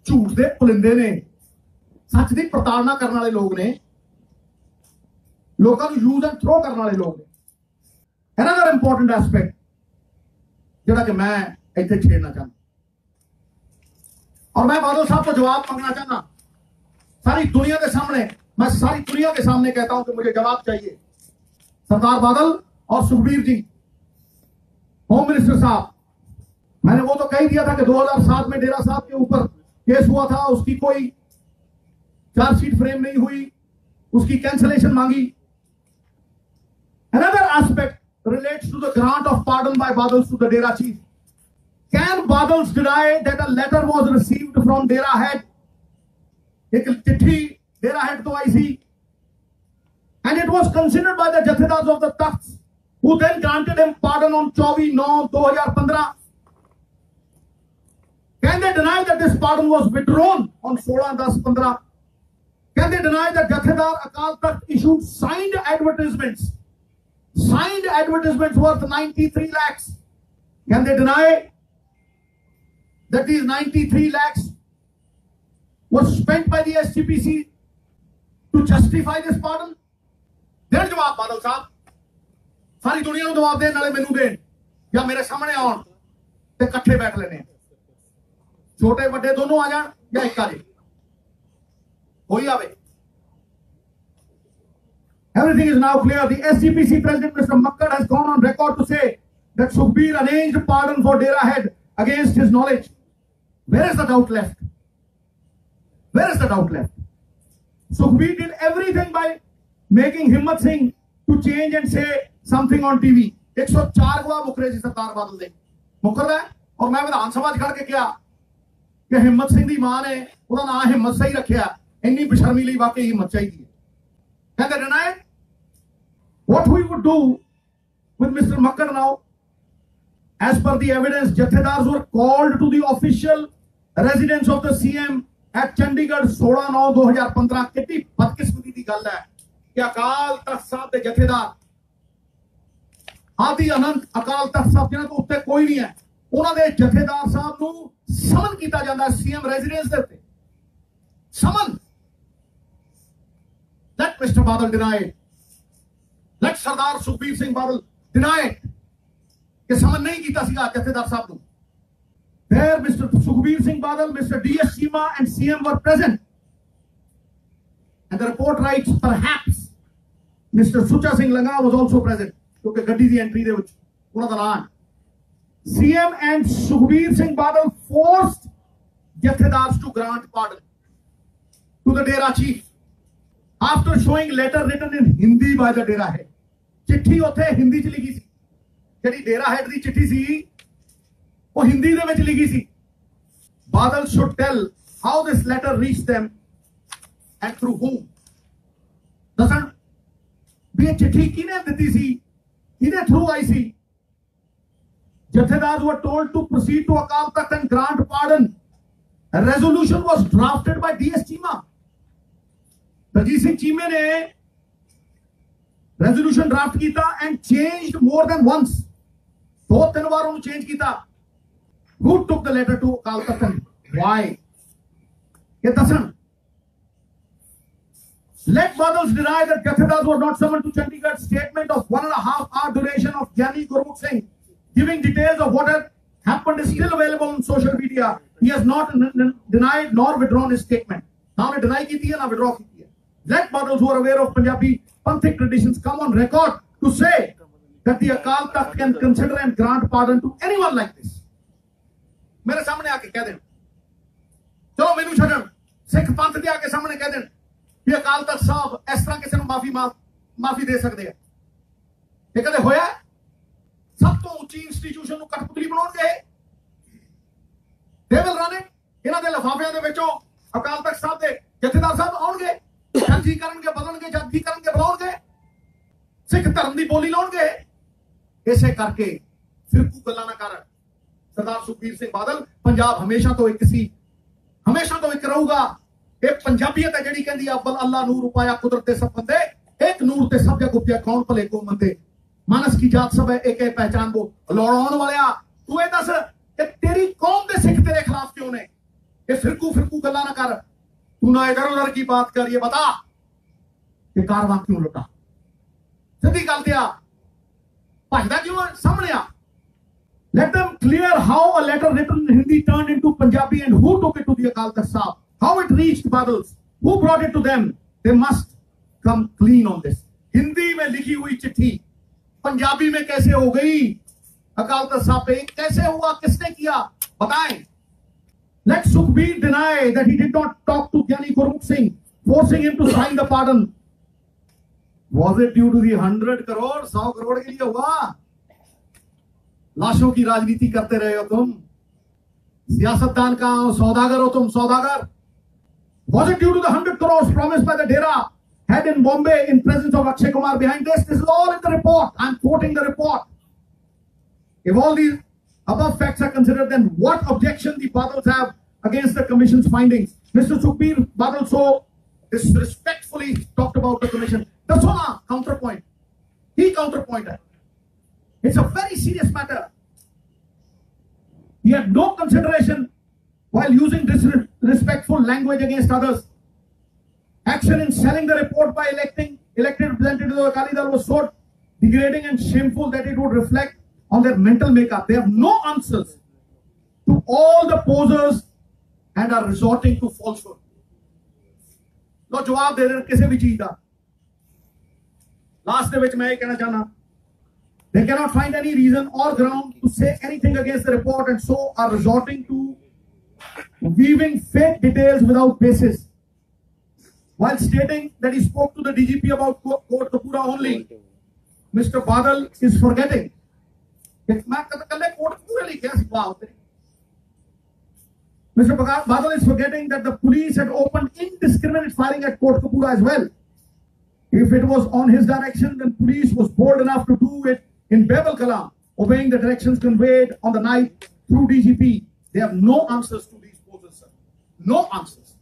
झूठ दे पुलिंदे ने, सच की प्रताड़ना करने वाले लोग ने, लोगों को यूज एंड थ्रो करने वाले लोग ने। अनदर इंपॉर्टेंट एस्पेक्ट जिहड़ा कि मैं इत्थे छेड़ना चाहता और मैं बादल साहब को जवाब मांगना चाहना सारी दुनिया के सामने। मैं सारी दुनिया के सामने कहता हूं कि मुझे जवाब चाहिए। सरदार बादल और सुखबीर जी, होम मिनिस्टर साहब, मैंने वो तो कह ही दिया था कि 2007 में डेरा साहब के ऊपर केस हुआ था, उसकी कोई चार्जशीट फ्रेम नहीं हुई, उसकी कैंसलेशन मांगी। Another aspect relates to the grant of pardon by Badals to the Dera chief. Can Badals deny that a letter was received from Dera head? एक चिट्ठी Dera head तो आई थी, and it was considered by the Jathedars of the Takhts, who then granted him pardon on 24/9/2015. Can they deny that this pardon was withdrawn on 16/10/15? Can they deny that Jathedar Akal Takht issued signed advertisements worth 93 lakhs? Can they deny that these 93 lakhs was spent by the SGPC to justify this pardon? Then जवाब बादल साहब, सारी दुनिया को जवाब then, नाले मैनू then या मेरे सामने आउण ते इकट्ठे बैठ लेने, छोटे बड़े दोनों आ जान या एक आ जाए, कोई आवे। Everything is now clear. The SGPC president, Mr. Makkad, has gone on record to say that Sukhbir arranged pardon for Dera head against his knowledge. Where is the doubt left? Where is the doubt left? Sukhbir did everything by making Himmat Singh to change and say something on TV. 104 गवाह मुकरे जी सरदार बादल दे मुकर रहा है, और मैं विधान सभा खड़ के क्या कि हिम्मत सिंह दी मां ने ਉਹਦਾ नाम हिम्मत सही रखिया, ਇੰਨੀ ਬੇਸ਼ਰਮੀ ਲਈ ਵਾਕਈ ਹਿੰਮਤ ਚਾਹੀਦੀ ਹੈ। Can they deny it? What we would do with Mr. Makkad now, as per the evidence, Jathedars were called to the official residence of the CM at Chandigarh 16/9/2015। कितनी बदकिस्मती की गल है कि अकाल तख्त साहब के जथेदार आदि अनंत अकाल तख्त साहब जिन्हां तो उत्ते कोई नहीं है, उन्होंने जथेदार साहब को समन किया जाता है सीएम रेजिडेंस के उत्ते समन। Let Mr. Badal deny it. Let Sardar Sukhbir Singh Badal deny it कि समन नहीं किया सीगा जथेदार साहब को। There Mr. Sukhbir Singh Badal, Mr. DS Cheema and CM were present, and the report writes perhaps Mr. Sucha Singh Langa was also present, क्योंकि गड्डी दी entry दे विच उन्हां दा नाम। CM and Sukhbir Singh Badal forced Jathedars to grant pardon to the Dera chief after showing letter written in Hindi by the Dera head. चिट्ठी उत्थे हिंदी च लिखी सी, जिहड़ी डेरा हेड दी चिट्ठी सी वो हिंदी दे विच लिखी सी। Badal should tell how this letter reached them and through whom. दसन भी ये चिट्ठी किने दित्ती सी, किने थ्रू आई सी। Jathedars were told to proceed to Akal Takht and grant pardon. A resolution was drafted by DS Cheema. Ranjit Singh Cheema ने resolution draft किया and changed more than once. 2-3 बार उन्होंने change किया. Who took the letter to Akal Takht and why? ये दसन। Let Badals deny that Jathedars were not summoned to Chandigarh. Statement of 1.5 hour duration of Gyani Gurmukh Singh, giving details of what had happened, is still available on social media. He has not denied nor withdrawn his statement. ना उन्हें deny की थी ना withdraw की थी। Let Badals who are aware of Punjabi Panthic traditions come on record to say that the Akal Takht can consider and grant pardon to anyone like this. मेरे सामने आके कह दें, चलो मैनू छड्डण, सिख पंथ दे आके सामने कह दें भी अकाल तख्त साहब इस तरह किसी को माफी दे सकते हैं। ये कदे होया? सब तो उच्ची इंस्टीट्यूशन को कठपुतली बनाउणगे, दे विल रन इट। इन्हां दे लिफाफिਆਂ ਦੇ ਵਿੱਚੋਂ अकाल तख्त साहब ਦੇ ਜਥੇਦਾਰ ਸਾਹਿਬ ਆਉਣਗੇ, ਜੱਜੀ ਕਰਨਗੇ, ਬਦਲਣਗੇ, ਜੱਜੀ ਕਰਨਗੇ, ਬੁਲਾਉਣਗੇ, ਸਿੱਖ ਧਰਮ ਦੀ ਬੋਲੀ ਲਾਉਣਗੇ। ਇਸੇ ਕਰਕੇ ਫਿਰਕੂ ਗੱਲਾਂ ਨਾ ਕਰ। ਸਰਦਾਰ ਸੁਖਬੀਰ ਸਿੰਘ ਬਾਦਲ ਪੰਜਾਬ ਹਮੇਸ਼ਾ ਤੋਂ ਇੱਕ ਸੀ, ਹਮੇਸ਼ਾ ਤੋਂ ਇੱਕ ਰਹੂਗਾ। ਇਹ ਪੰਜਾਬੀਅਤ ਹੈ ਜਿਹੜੀ ਕਹਿੰਦੀ ਅਵਲ ਅੱਲਾ ਨੂਰ ਉਪਾਇਆ ਕੁਦਰਤ ਦੇ ਸਭ ਬੰਦੇ, ਇੱਕ ਨੂਰ ਤੇ ਸਭ ਜਗ ਉਪਜਿਆ ਕੌਣ ਭਲੇ ਕੋ ਮੰਦੇ, मानस की जात सब है एक पहचान वो लौड़ाउण वालिया। तू ये दस कि तेरी कौम दे सिख तेरे खिलाफ क्यों ने? ये फिरकू फिरकू गल्ला ना कर, तू ना इधर उधर की बात कर, ये बता कि कारवां क्यों लुटा। सीधी गल ते आ, भजदा क्यों है, सामने आ। Let them clear how a letter written in Hindi turned into Punjabi and who took it to the Akal Takht Sahib, how it reached Badals, who brought it to them. They must come clean on this. Hindi में लिखी हुई चिट्ठी पंजाबी में कैसे हो गई अकाल तख्त साहब पे, कैसे हुआ, किसने किया, बताएं। Let Sukhbir deny that he did not talk to Gyani Gurmukh Singh, forcing him to sign the pardon. Was it due to the 100 crore, 100 crore के लिए हुआ? लाशों की राजनीति करते रहे हो तुम, सियासतदान कहां हो, सौदागर हो तुम, सौदागर। Was it due to the 100 crores promised by the Dera head in Bombay in presence of Akshay Kumar behind this? This is all in the report. I'm quoting the report. If all these above facts are considered, then what objection the Badals have against the commission's findings? Mr. Sukhbir Badal so disrespectfully talked about the commission. That's one counterpoint. He counterpointed. It's a very serious matter. He had no consideration while using disrespectful language against others. Action in selling the report by elected representatives of Akali Dal was so degrading and shameful that it would reflect on their mental makeup. They have no answers to all the posers and are resorting to falsehood. लो जवाब दे रहे किसी भी चीज का। Last दे विच मैं ये कहना चाहना, they cannot find any reason or ground to say anything against the report and so are resorting to weaving fake details without basis. While stating that he spoke to the DGP about Court Kapura only, Mr. Badal is forgetting. Mr. Badal is forgetting that the police had opened indiscriminate firing at Court Kapura as well. If it was on his direction, then police was bold enough to do it in Babel Kalam, obeying the directions conveyed on the night through DGP. They have no answers to these poses, sir. No answers.